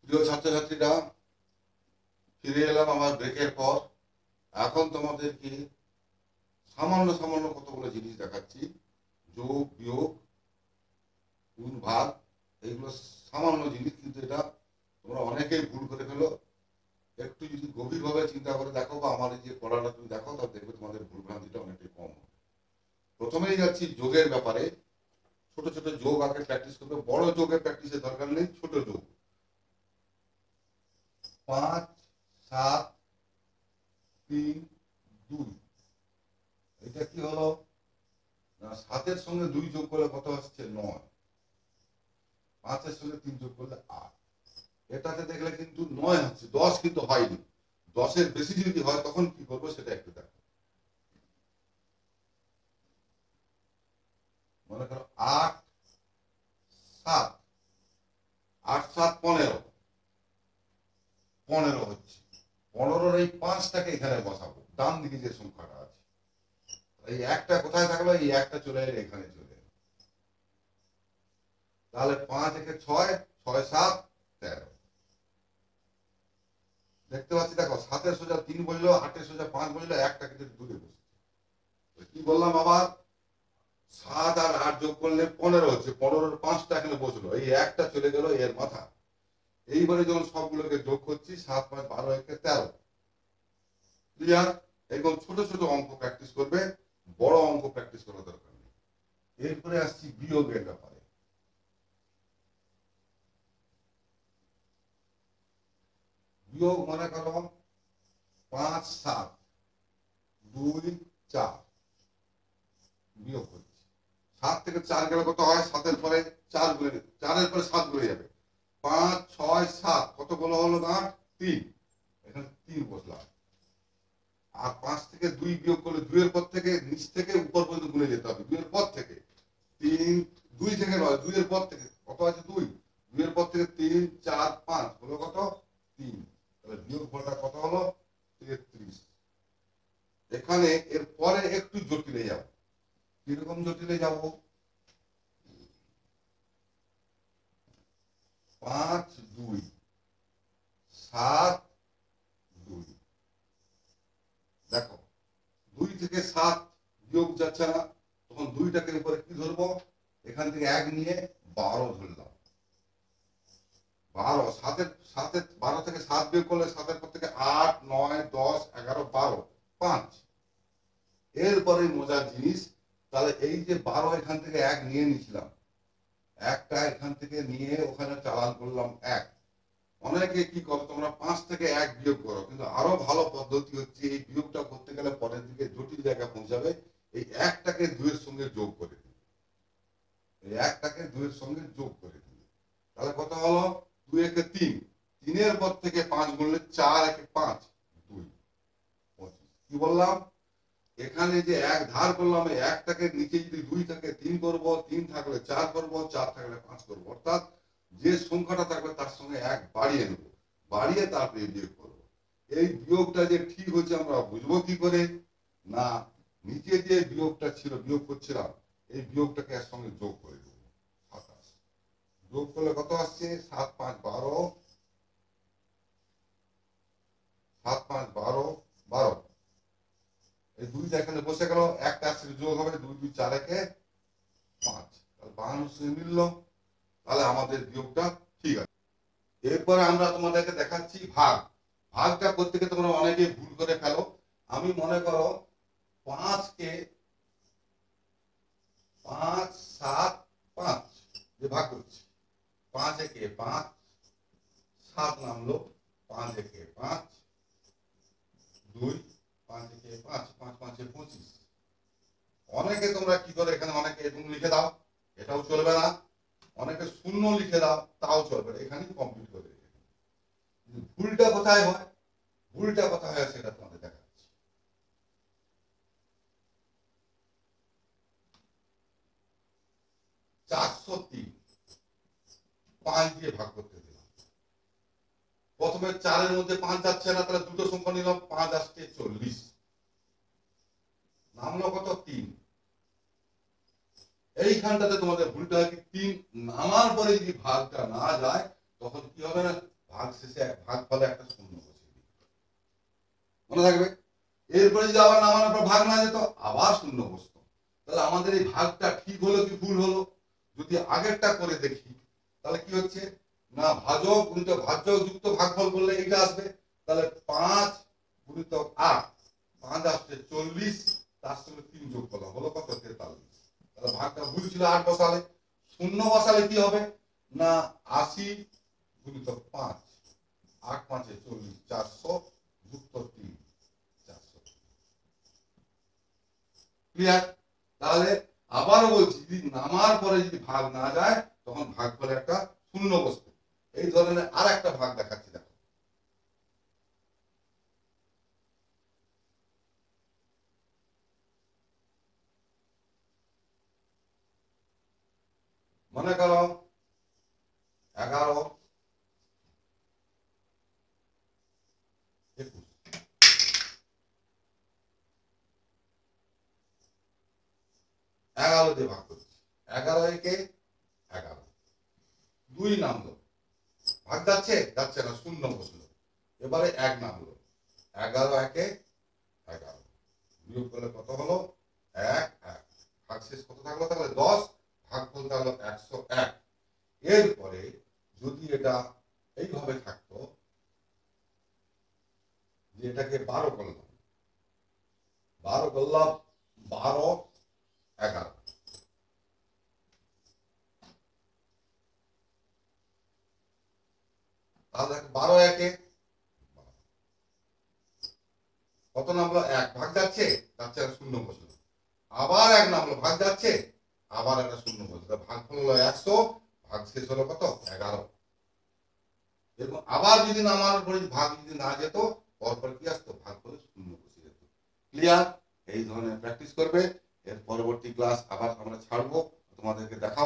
প্রিয় ছাত্রছাত্রীরা, ফিরে এলাম আমার ব্রেকের পর। এখন তোমাদেরকে সামান্য সামান্য কতগুলো জিনিস দেখাচ্ছি। যোগ, বিয়োগ, গুণ, ভাগ, এইগুলো সামান্য জিনিস, কিন্তু এটা তোমরা অনেকেই ভুল করে ফেলো। একটু যদি গভীরভাবে চিন্তা করে দেখো বা আমার এই যে পড়াটা তুমি দেখো, তাহলে দেখবে তোমাদের ভুল ভ্রান্তিটা অনেকটাই কম হবে। প্রথমেই যাচ্ছি যোগের ব্যাপারে। ছোট ছোট যোগ আগে প্র্যাকটিস করবে, বড় যোগের প্র্যাকটিসের দরকার নেই, ছোট যোগ। 5, 7, 3, 2। এটা কি হলো না, 7-এর সঙ্গে 2 যোগ করলে কত আসছে? 9। 5-এর সঙ্গে 3 যোগ করলে 8। এটাতে দেখলে কিন্তু 9 হচ্ছে, 10 কিন্তু হয়নি। 10-এর বেশি যদি হয় তখন কি করবো সেটা একটু দেখো। মনে করো 8, 7, 8, 7, 15। 15 হচ্ছে। 15-র এই 5টাকে এখানে বসাবো, ডান দিকে যে সংখ্যাটা আছে। এই একটা কোথায় থাকলো? এই একটা চলে এলো এখানে, চলে এলো। তাহলে 5 একে 6, 6, 7, 13। দেখতে পাচ্ছি, দেখো 7-এর সোজা 3 বসলো, 8-এর সোজা 5 বসলো, একটা কিন্তু দূরে বসছে। কি বললাম আবার? 7 আর 8 যোগ করলে 15 হচ্ছে। 15-র 5টা এখানে বসলো, এই একটা চলে গেল এর মাথা। এইবারে যখন সবগুলোকে যোগ করছি, 7, 5, 12, 1, 13। ক্লিয়ার? এরকম ছোট ছোট অঙ্ক প্র্যাকটিস করবে, বড় অঙ্ক প্র্যাকটিস করার দরকার নেই। এরপরে আসছি বিয়োগের ব্যাপারে। বিয়োগ মনে করো 5, 7, 2, 4। বিয়োগ করছি। 7 থেকে 4 গেলে কত হয়? 7-এর পরে 4 গুলে, 4-এর পরে 7 গুলে যাবে। 5, 6, 7 কতগুলো হলো না? 3। এখানে 3 বসলাম। আর 5 থেকে 2 বিয়োগ করলে 2 এর পর থেকে নিচ থেকে উপর পর্যন্ত গুনে যেতে হবে। 2 এর পর থেকে 3, 2 থেকে নয়, 2 এর পর থেকে কত আছে? 2। 2 এর পর থেকে 3, 4, 5 হলো কত? 3। তাহলে বিয়োগ ফলটা কত হলো? 33। এখানে এর পরে একটু জটিলে যাব। কিরকম জটিলে যাব? 5, 2, 7, 2। দেখো 2 থেকে 7 বিয়োগ যাচ্ছে না, তখন 2টাকে উপরে কি ধরবো? এখান থেকে 1 নিয়ে 12 ধরলাম। 12, 12 থেকে 7 বিয়োগ করলে 7-এর পর থেকে 8, 9, 10, 11, 12, 5। এরপরে মজার জিনিস, তাহলে এই যে 12 এখান থেকে 1 নিয়ে নিয়েছিলাম, একটা এখান থেকে নিয়ে ওখানে চালান করলাম 1। অনেকে কি করো তোমরা 5 থেকে 1 বিয়োগ করো, কিন্তু আরো ভালো পদ্ধতি হচ্ছে এই বিয়োগটা করতে গেলে পরের দিকে জটিল জায়গায় পৌঁছাবে। এই 1টাকে 2 এর সঙ্গে যোগ করে দিবে। এই 1টাকে 2 এর সঙ্গে যোগ করে দিবে। তাহলে কত হলো? 2 একে 3। 3-এর পর থেকে 5 গুনলে 4 একে 5, 2, 25। কি বললাম? এখানে যে 1 ধার করলাম, এই 1টাকে নিচে যদি 2 থাকে 3 করব, 3 থাকলে 4 করব, 4 থাকলে 5 করব। অর্থাৎ যে সংখ্যাটা থাকবে তার সঙ্গে 1 বাড়িয়ে নেব, বাড়িয়ে তারপরে বিয়োগ করব। এই বিয়োগটা যে ঠিক হচ্ছে আমরা বুঝবো কি করে? না, নিচে যে বিয়োগটা ছিল, বিয়োগ করছিলাম, এই বিয়োগটাকে এর সঙ্গে যোগ করে দেবো। 27। যোগ করলে কত আসছে? 7, 5, 12, 7, 5, 12, 12। এই 2টা এখানে বসে গেল, একটা আসলে যোগ হবে, 2, 2, 4 একে 5। তাহলে 52 সঙ্গে মিলল। তাহলে আমাদের বিয়োগটা ঠিক আছে। এরপরে আমরা তোমাদেরকে দেখাচ্ছি ভাগ। ভাগটা করতে গিয়ে তোমরা অনেকে ভুল করে ফেলো। আমি মনে করো 5কে 5, 7, 5 যে ভাগ করছি, 5 একে 5, 7 নামলো, 5 একে 5, 2, 5 একে 5, 5, 5 এ 25। অনেকে তোমরা কি করে এখানে অনেকে এরকম লিখে দাও, এটাও চলবে না। অনেকে শূন্য লিখে দাও, তাও চলবে না। এখানে কমপ্লিট করে রেখে দাও। ভুলটা কোথায় হয়? ভুলটা কোথায় হয় সেটা তোমাদের দেখাচ্ছি। 403 5 দিয়ে ভাগ করতে দিলাম। প্রথমে 4-এর মধ্যে 5 যাচ্ছে না, তাহলে দুটো সংখ্যা নিলাম, 5 আসছে 40। নামলো কত? 3। এইখানটাতে তোমাদের ভুলটা হয় কি, 3 নামার পরে যদি ভাগটা না যায় তখন কি হবে না, ভাগ শেষে ভাগ ফলে একটা শূন্য বসিয়ে দিই, মনে থাকবে। এরপরে যদি আবার নামানোর পর ভাগ না যেত, আবার শূন্য বসতো। তাহলে আমাদের এই ভাগটা ঠিক হলো কি ভুল হলো? যদি আগেরটা করে দেখি তাহলে কি হচ্ছে না, ভাজক গুণিতক ভাজ্য যুক্ত ভাগফল করলে এটা আসবে। তাহলে 5 গুণিতক 8, 5 আসছে 40, তার সঙ্গে 3 যোগ করলাম, হলো কত? 43। তাহলে ভাগটা ভুল ছিল, 8 বসালে। শূন্য বসালে কি হবে না, 80 গুণিতক 5, 8 5 40, 400 যুক্ত 3, 400। ক্লিয়ার? তাহলে আবারও বলছি, যদি নামার পরে যদি ভাগ না যায় তখন ভাগ করে একটা শূন্য বসবে। এই ধরনের আর একটা ভাগ দেখাচ্ছি, দেখো। মনে করো 11 21, 11 দিয়ে ভাগ করছি। 11 একে 11, 2 নামলো, ভাগ যাচ্ছে যাচ্ছে না, শূন্য বসলো। এবারে 1 নামলো, 11 একে 11, বিয়োগ করলে কত হলো? 1 1। ভাগ শেষ কত থাকলো? তাহলে 10, ভাগফল থাকলো 101। এরপরে যদি এটা এইভাবে থাকতো যে এটাকে 12 করলাম, 12 করলাম, 12 11, তাহলে 12 একে কত নামলো? 1, ভাগ যাচ্ছে যাচ্ছে, শূন্য বসলো। আবার 1 নামলো, ভাগ যাচ্ছে, আবার একটা শূন্য বসলো। ভাগফল হলো 100, ভাগ শেষ হলো কত? 11। এরকম আবার যদি নামানোর পরে ভাগ যদি না যেত, পরপর কি আসতো? ভাগ করে শূন্য বসে যেত। ক্লিয়ার? এই ধরনের প্র্যাকটিস করবে। এর পরবর্তী ক্লাস আবার আমরা ছাড়বো, তোমাদেরকে দেখা